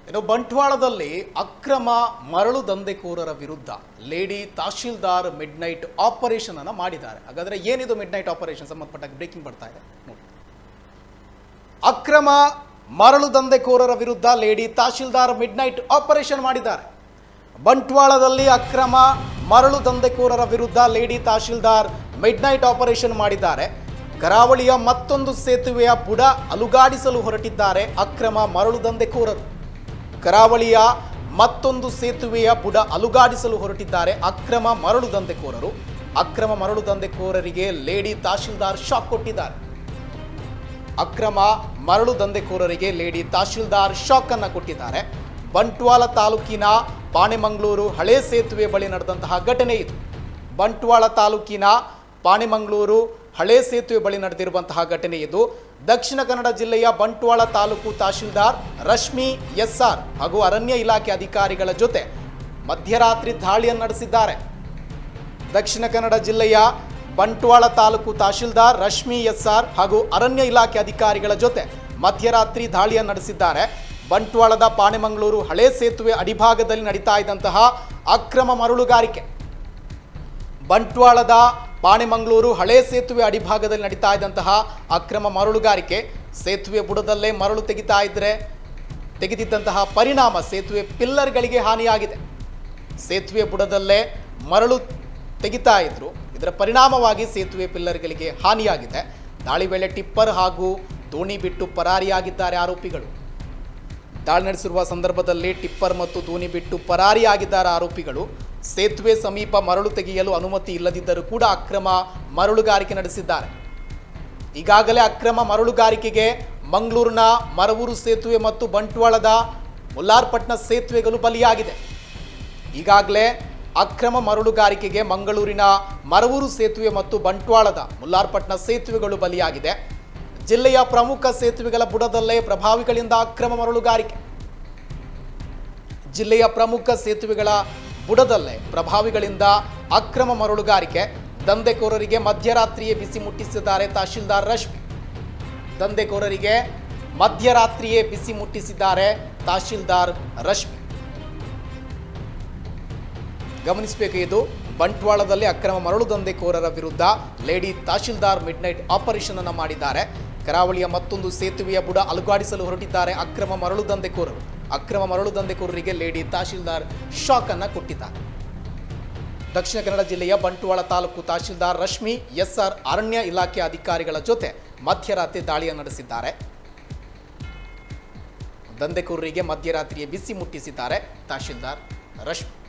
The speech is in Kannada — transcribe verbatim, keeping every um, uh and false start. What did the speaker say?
ಇನ್ನು ಬಂಟ್ವಾಳದಲ್ಲಿ ಅಕ್ರಮ ಮರಳು ದಂಧೆಕೋರರ ವಿರುದ್ಧ lady tahsildar midnight operation ಅನ್ನು ಮಾಡಿದ್ದಾರೆ. ಹಾಗಾದ್ರೆ ಏನಿದು ಮಿಡ್ ನೈಟ್ ಆಪರೇಷನ್ ಸಂಬಂಧಪಟ್ಟ ಬ್ರೇಕಿಂಗ್ ಬರ್ತಾ ಇದೆ ನೋಡಿ. ಅಕ್ರಮ ಮರಳು ದಂಧೆಕೋರರ ವಿರುದ್ಧ lady tahsildar midnight operation ಮಾಡಿದ್ದಾರೆ. ಬಂಟ್ವಾಳದಲ್ಲಿ ಅಕ್ರಮ ಮರಳು ದಂಧೆಕೋರರ ವಿರುದ್ಧ lady tahsildar midnight operation ಮಾಡಿದ್ದಾರೆ. ಕರಾವಳಿಯ ಮತ್ತೊಂದು ಸೇತುವೆಯ ಬುಡ ಅಲುಗಾಡಿಸಲು ಹೊರಟಿದ್ದಾರೆ ಅಕ್ರಮ ಮರಳು ದಂಧೆಕೋರರು. ಕರಾವಳಿಯ ಮತ್ತೊಂದು ಸೇತುವೆಯ ಬುಡ ಅಲುಗಾಡಿಸಲು ಹೊರಟಿದ್ದಾರೆ ಅಕ್ರಮ ಮರಳು ದಂಧೆಕೋರರು. ಅಕ್ರಮ ಮರಳು ದಂಧೆಕೋರರಿಗೆ ಲೇಡಿ ತಹಶೀಲ್ದಾರ್ ಶಾಕ್ ಕೊಟ್ಟಿದ್ದಾರೆ. ಅಕ್ರಮ ಮರಳು ದಂಧೆಕೋರರಿಗೆ ಲೇಡಿ ತಹಶೀಲ್ದಾರ್ ಶಾಕ್ ಅನ್ನು ಕೊಟ್ಟಿದ್ದಾರೆ. ಬಂಟ್ವಾಳ ತಾಲೂಕಿನ ಪಾಣೆಮಂಗಳೂರು ಹಳೆ ಸೇತುವೆ ಬಳಿ ನಡೆದಂತಹ ಘಟನೆ ಇದು. ಬಂಟ್ವಾಳ ತಾಲೂಕಿನ ಪಾಣೆಮಂಗಳೂರು ಹಳೆ ಸೇತುವೆ ಬಳಿ ನಡೆದಿರುವಂತಹ ಘಟನೆ ಇದು. ದಕ್ಷಿಣ ಕನ್ನಡ ಜಿಲ್ಲೆಯ ಬಂಟ್ವಾಳ ತಾಲೂಕು ತಹಶೀಲ್ದಾರ್ ರಶ್ಮಿ ಎಸ್ ಆರ್ ಹಾಗೂ ಅರಣ್ಯ ಇಲಾಖೆ ಅಧಿಕಾರಿಗಳ ಜೊತೆ ಮಧ್ಯರಾತ್ರಿ ದಾಳಿಯನ್ನು ನಡೆಸಿದ್ದಾರೆ. ದಕ್ಷಿಣ ಕನ್ನಡ ಜಿಲ್ಲೆಯ ಬಂಟ್ವಾಳ ತಾಲೂಕು ತಹಶೀಲ್ದಾರ್ ರಶ್ಮಿ ಎಸ್ ಆರ್ ಹಾಗೂ ಅರಣ್ಯ ಇಲಾಖೆ ಅಧಿಕಾರಿಗಳ ಜೊತೆ ಮಧ್ಯರಾತ್ರಿ ದಾಳಿಯನ್ನು ನಡೆಸಿದ್ದಾರೆ. ಬಂಟ್ವಾಳದ ಪಾಣೆಮಂಗಳೂರು ಹಳೆ ಸೇತುವೆ ಅಡಿಭಾಗದಲ್ಲಿ ನಡೀತಾ ಇದ್ದಂತಹ ಅಕ್ರಮ ಮರಳುಗಾರಿಕೆ. ಬಂಟ್ವಾಳದ ಪಾಣೆಮಂಗಳೂರು ಹಳೆ ಸೇತುವೆ ಅಡಿಭಾಗದಲ್ಲಿ ನಡೀತಾ ಇದ್ದಂತಹ ಅಕ್ರಮ ಮರಳುಗಾರಿಕೆ. ಸೇತುವೆ ಬುಡದಲ್ಲೇ ಮರಳು ತೆಗಿತಾ ಇದ್ರೆ ತೆಗೆದಿದ್ದಂತಹ ಪರಿಣಾಮ ಸೇತುವೆ ಪಿಲ್ಲರ್ಗಳಿಗೆ ಹಾನಿಯಾಗಿದೆ. ಸೇತುವೆ ಬುಡದಲ್ಲೇ ಮರಳು ತೆಗಿತಾ ಇದ್ರು. ಇದರ ಪರಿಣಾಮವಾಗಿ ಸೇತುವೆ ಪಿಲ್ಲರ್ಗಳಿಗೆ ಹಾನಿಯಾಗಿದೆ. ದಾಳಿ ವೇಳೆ ಟಿಪ್ಪರ್ ಹಾಗೂ ದೋಣಿ ಬಿಟ್ಟು ಪರಾರಿಯಾಗಿದ್ದಾರೆ ಆರೋಪಿಗಳು. ದಾಳಿ ನಡೆಸಿರುವ ಸಂದರ್ಭದಲ್ಲಿ ಟಿಪ್ಪರ್ ಮತ್ತು ದೋಣಿ ಬಿಟ್ಟು ಪರಾರಿಯಾಗಿದ್ದಾರೆ ಆರೋಪಿಗಳು. ಸೇತುವೆ ಸಮೀಪ ಮರಳು ತೆಗೆಯಲು ಅನುಮತಿ ಇಲ್ಲದಿದ್ದರೂ ಕೂಡ ಅಕ್ರಮ ಮರಳುಗಾರಿಕೆ ನಡೆಸಿದ್ದಾರೆ. ಈಗಾಗಲೇ ಅಕ್ರಮ ಮರಳುಗಾರಿಕೆಗೆ ಮಂಗಳೂರಿನ ಮರವೂರು ಸೇತುವೆ ಮತ್ತು ಬಂಟ್ವಾಳದ ಮುಲ್ಲಾರ್ಪಟ್ನ ಸೇತುವೆಗಳು ಬಲಿಯಾಗಿದೆ. ಈಗಾಗಲೇ ಅಕ್ರಮ ಮರಳುಗಾರಿಕೆಗೆ ಮಂಗಳೂರಿನ ಮರವೂರು ಸೇತುವೆ ಮತ್ತು ಬಂಟ್ವಾಳದ ಮುಲ್ಲಾರ್ಪಟ್ನ ಸೇತುವೆಗಳು ಬಲಿಯಾಗಿದೆ. ಜಿಲ್ಲೆಯ ಪ್ರಮುಖ ಸೇತುವೆಗಳ ಬುಡದಲ್ಲೇ ಪ್ರಭಾವಿಗಳಿಂದ ಅಕ್ರಮ ಮರಳುಗಾರಿಕೆ. ಜಿಲ್ಲೆಯ ಪ್ರಮುಖ ಸೇತುವೆಗಳ ಬುಡದಲ್ಲೇ ಪ್ರಭಾವಿಗಳಿಂದ ಅಕ್ರಮ ಮರಳುಗಾರಿಕೆ. ದಂಧೆಕೋರರಿಗೆ ಮಧ್ಯರಾತ್ರಿಯೇ ಬಿಸಿ ಮುಟ್ಟಿಸಿದ್ದಾರೆ ತಹಶೀಲ್ದಾರ್ ರಶ್ಮಿ. ದಂಧೆಕೋರರಿಗೆ ಮಧ್ಯರಾತ್ರಿಯೇ ಬಿಸಿ ಮುಟ್ಟಿಸಿದ್ದಾರೆ ತಹಶೀಲ್ದಾರ್ ರಶ್ಮಿ. ಗಮನಿಸಬೇಕು, ಇದು ಬಂಟ್ವಾಳದಲ್ಲಿ ಅಕ್ರಮ ಮರಳು ದಂಧೆಕೋರರ ವಿರುದ್ಧ lady tahsildar midnight operation ಅನ್ನು ಮಾಡಿದ್ದಾರೆ. ಕರಾವಳಿಯ ಮತ್ತೊಂದು ಸೇತುವೆಯ ಬುಡ ಅಲುಗಾಡಿಸಲು ಹೊರಟಿದ್ದಾರೆ ಅಕ್ರಮ ಮರಳು ದಂಧೆಕೋರರು. ಅಕ್ರಮ ಮರಳು ದಂಧೆಕೋರರಿಗೆ ಲೇಡಿ ತಹಶೀಲ್ದಾರ್ ಶಾಕ್ ಅನ್ನು ಕೊಟ್ಟಿದ್ದಾರೆ. ದಕ್ಷಿಣ ಕನ್ನಡ ಜಿಲ್ಲೆಯ ಬಂಟ್ವಾಳ ತಾಲೂಕು ತಹಶೀಲ್ದಾರ್ ರಶ್ಮಿ ಎಸ್ ಆರ್ ಅರಣ್ಯ ಇಲಾಖೆ ಅಧಿಕಾರಿಗಳ ಜೊತೆ ಮಧ್ಯರಾತ್ರಿ ದಾಳಿಯನ್ನು ನಡೆಸಿದ್ದಾರೆ. ದಂಧೆಕೋರರಿಗೆ ಮಧ್ಯರಾತ್ರಿಯೇ ಬಿಸಿ ಮುಟ್ಟಿಸಿದ್ದಾರೆ ತಹಶೀಲ್ದಾರ್ ರಶ್ಮಿ.